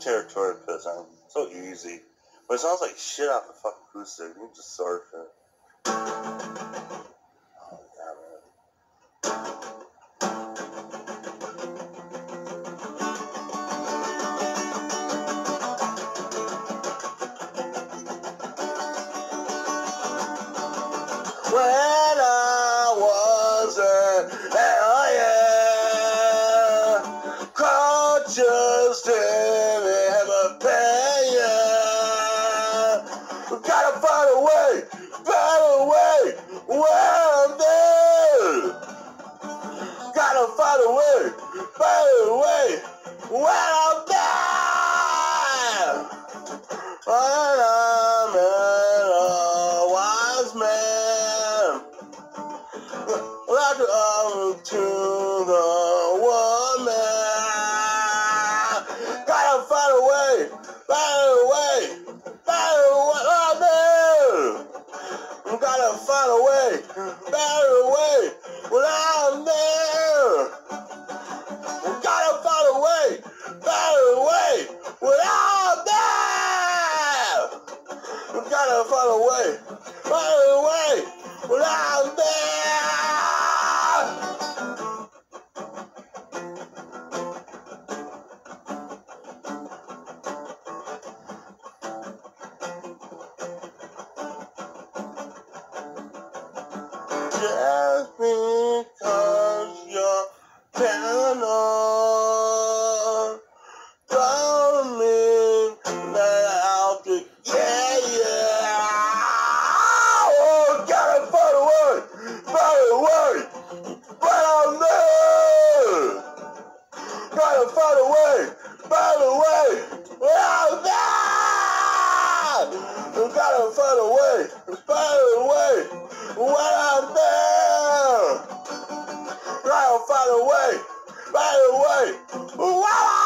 territory to piss on. So easy. But it sounds like shit off the fucking acoustic. You just surf it. Oh, damn it. When I was a hell yeah, conscious didn't ever pay ya. Gotta find a way, better way, where I'm there. Gotta find a way, better way, where I'm there. When I met a wise man, like to the woman. Gotta find a way, better way, better way, oh no. Gotta find a way, better way, when I'm there. Gotta find a way, better way, when I'm there. Gotta find a way, better way, when I'm there. Just because you're paranoid don't mean that I'll get, yeah. Oh, gotta find a way, but I'm there. Gotta find a way, but I'm there. Gotta find a way, when I'm there. Gotta find a way, when I'm